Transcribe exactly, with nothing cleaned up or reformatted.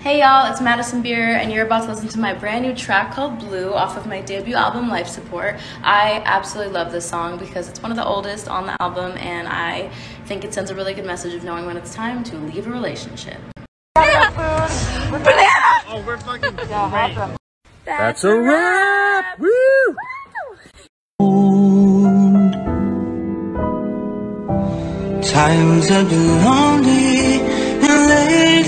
Hey y'all, it's Madison Beer, and you're about to listen to my brand new track called Blue off of my debut album, Life Support. I absolutely love this song because it's one of the oldest on the album, and I think it sends a really good message of knowing when it's time to leave a relationship. Oh, we're fucking great. That's a wrap! Woo! Times have been lonely and late.